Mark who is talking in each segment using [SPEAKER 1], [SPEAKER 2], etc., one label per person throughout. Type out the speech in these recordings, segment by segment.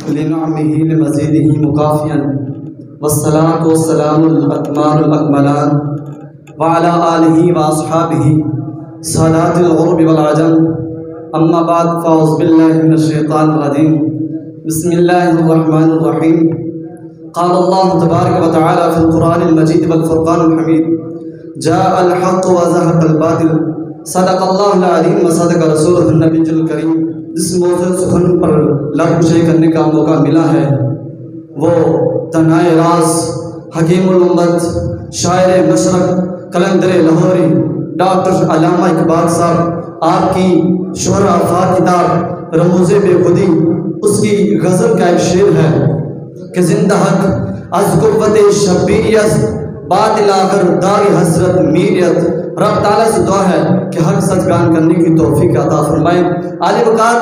[SPEAKER 1] لنعمه لمزيده مكافيا والصلاة والسلام الأتمان الأكملان وعلى آله وأصحابه سادات الغرب والعجم أما بعد فأعوذ بالله من الشيطان الرجيم بسم الله الرحمن الرحيم قال الله تبارك وتعالى في القرآن المجيد والفرقان الحميد جاء الحق وزهق الباطل صدق اللہ العظیم وصدق رسولہ النبی الکریم۔ جس موضوع سخن پر لب گشائی کرنے کا موقع ملا ہے وہ تنہائے راز، حکیم الامت، شاعر مشرق، قلندر لاہوری ڈاکٹر علامہ اقبال صاحب، آپ کی شہرہ افاق کتاب رموز بے خودی، اس کی غزل کا ایک شعر ہے کہ زندہ حق از قوت شبیریت باطل آخر دار حسرت میریت۔ رب تعالیٰ سے دعا ہے کہ حق سچ بیان کرنے کی توفیق عطا فرمائیں۔ عالی وقار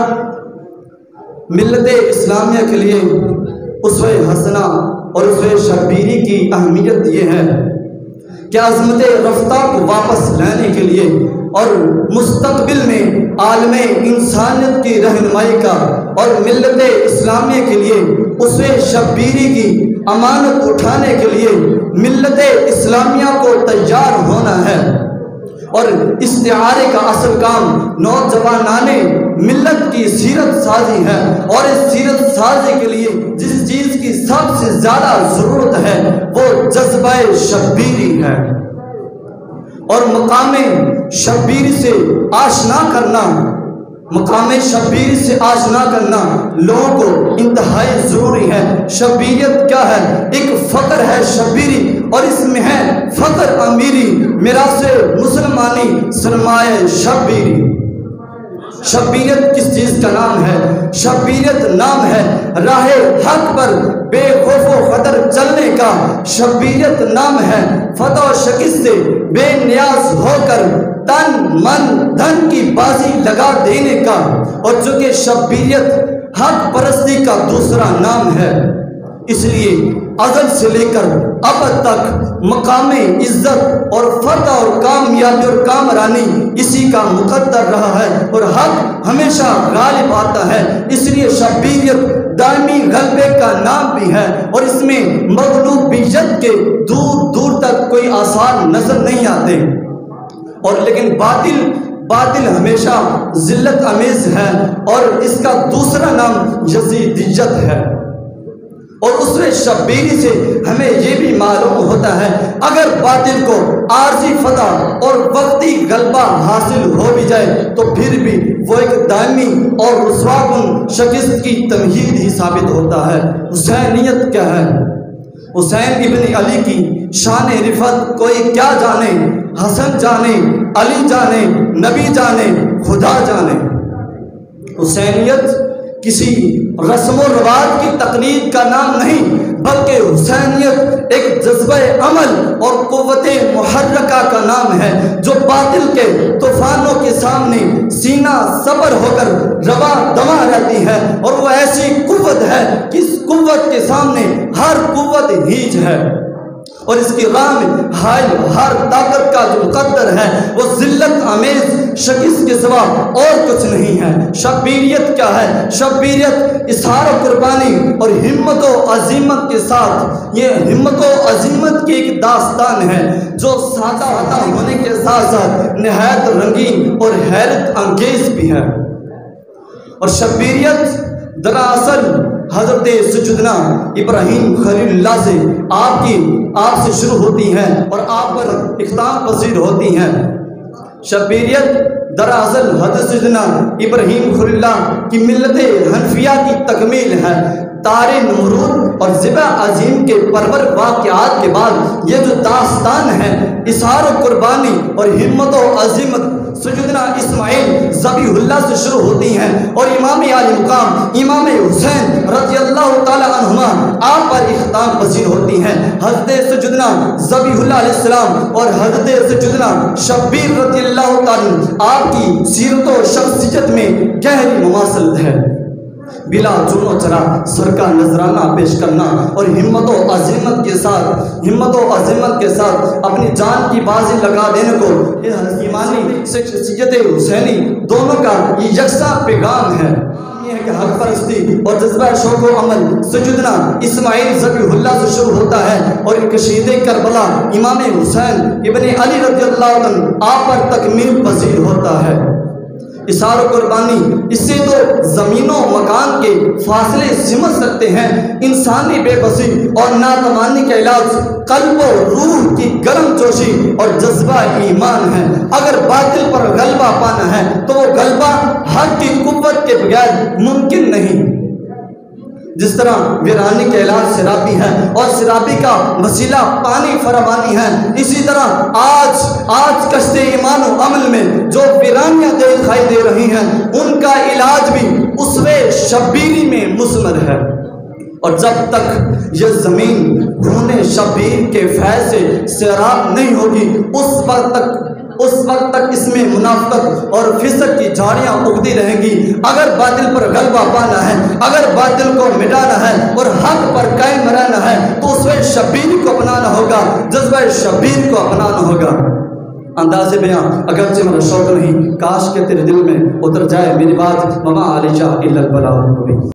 [SPEAKER 1] ملت اسلامیہ کے لیے اسوہ حسنہ اور اسوہ شبیری کی اہمیت یہ ہے کہ عظمت رفتہ کو واپس لانے کے لیے اور مستقبل میں عالم انسانیت کی رہنمائی کا اور ملت اسلامیہ کے لیے اسوہ شبیری کی امانت اٹھانے کے لیے ملت اسلامیہ کو تیار ہونا ہے۔ اور استعارے کا اصل کام نوجوانان ملت کی سیرت سازی ہے، اور اس سیرت سازی کے لیے جس چیز کی سب سے زیادہ ضرورت ہے وہ جذبہ شبیری ہے، اور مقام شبیری سے آشنا کرنا، مقام شبیری سے آشنا کرنا لوگوں کو انتہائی ضروری ہے۔ شبیریت کیا ہے؟ ایک فخر ہے شبیری، اور اس میں ہے فخر امیری، میراث مسلمانی سرمایہ شبیری۔ شبیریت کس چیز کا نام ہے؟ شبیریت نام ہے راہ حق پر بے خوف و خطر چلنے کا۔ شبیریت نام ہے فتح و شکست سے بے نیاز ہو کر تن من دھن کی بازی لگا دینے کا، اور چونکہ شبیریت حق پرستی کا دوسرا نام ہے، اس لیے ازل سے لے کر اب تک مقام عزت اور فتح اور کامیابی اور کامرانی اسی کا مقدر رہا ہے، اور حق ہمیشہ غالب آتا ہے۔ اس لیے شبیریت دائمی غلبے کا نام بھی ہے، اور اس میں مغلوبیت کے دور دور تک کوئی آثار نظر نہیں آتے، اور لیکن باطل ہمیشہ ذلت امیز ہے، اور اس کا دوسرا نام یزیدیت ہے۔ اور اس شبیری سے ہمیں یہ بھی معلوم ہوتا ہے اگر باطل کو عارضی فتح اور وقتی غلبہ حاصل ہو بھی جائے تو پھر بھی وہ ایک دائمی اور رسوا کن شکست کی تمہید ہی ثابت ہوتا ہے۔ حسینیت کیا ہے؟ حسین ابن علی کی شان رفعت کوئی کیا جانے، حسن جانے، علی جانے، نبی جانے، خدا جانے۔ حسینیت کسی رسم و رواج کی تقلید کا نام نہیں، بلکہ حسینیت ایک جذبہ عمل اور قوت محرکہ کا نام ہے جو باطل کے طوفانوں کے سامنے سینہ صبر ہو کر رواں دواں رہتی ہے، اور وہ ایسی قوت ہے کہ اس قوت کے سامنے ہر قوت ہیج ہے، اور اس کی راہ میں حائل ہر طاقت کا جو مقدر ہے وہ ذلت آمیز شکست کے سوا اور کچھ نہیں ہے۔ شبیریت کیا ہے؟ شبیریت اظہار و قربانی اور ہمت و عزیمت کے ساتھ، یہ ہمت و عزیمت کی ایک داستان ہے جو سادہ ہونے کے ساتھ ساتھ نہایت رنگین اور حیرت انگیز بھی ہے۔ اور شبیریت دراصل حضرت سیدنا ابراہیم خلیل اللہ سے آپ سے شروع ہوتی ہیں اور آپ پر اختتام پذیر ہوتی ہیں۔ شبیریت دراصل حضرت سیدنا ابراہیم خلیل اللہ کی ملت حنفیہ کی تکمیل ہے۔ تار نمرود اور ذبح عظیم کے پرور واقعات کے بعد یہ جو داستان ہے اظہار و قربانی اور ہمت و عظیمت سیدنا اسماعیل ذبیح اللہ سے شروع ہوتی ہیں، اور امام عالی مقام امام حسین رضی اللہ تعالی عنہما آپ پر اختتام پذیر ہوتی ہیں۔ حضرت سیدنا ذبیح اللہ علیہ السلام اور حضرت سیدنا شبیر رضی اللہ تعالی آپ کی سیرت و شخصیت میں گہری مماثلت ہے۔ بلا چون و چرا سر کا نذرانہ پیش کرنا اور ہمت و عزیمت کے ساتھ اپنی جان کی بازی لگا دینے کو ایمانی شخصیت حسینی دونوں کا یہ یکساں پیغام ہے۔ یہ ہے کہ حق پرستی اور جذبہ شوق و عمل سجدنا اسماعیل ذبیح اللہ سے شروع ہوتا ہے، اور کشید کربلا امام حسین ابن علی رضی اللہ عنہ آپ پر تکمیل پذیر ہوتا ہے۔ اثار و قربانی، اس سے تو زمین و مکان کے فاصلے سمجھ سکتے ہیں۔ انسانی بے بسی اور ناتوانی کا علاج قلب و روح کی گرم جوشی اور جذبہ ایمان ہے۔ اگر باطل پر غلبہ پانا ہے تو وہ غلبہ حق کی قوت کے بغیر ممکن نہیں۔ جس طرح ویرانی کا علاج سرابی ہے اور سرابی کا وسیلہ پانی فراوانی ہے، اسی طرح آج کشتے ایمان و عمل میں جو ویرانیاں دکھائی دے رہی ہیں ان کا علاج بھی اسوے شبیری میں مثمر ہے۔ اور جب تک یہ زمین خون شبیر کے فیض سے سیراب نہیں ہوگی اس وقت تک اس میں منافقت اور فسق کی جھاڑیاں اگتی رہیں گی۔ اگر باطل پر غلبہ پانا ہے، اگر باطل کو مٹانا ہے اور حق پر قائم رہنا ہے تو اس میں شبیر کو اپنانا ہوگا، جذبہ شبیر کو اپنانا ہوگا۔ انداز بیاں اگرچہ میرا شوق نہیں، کاش کہ تیرے دل میں اتر جائے میری بات، وما علیہ الا البلاغ المبین۔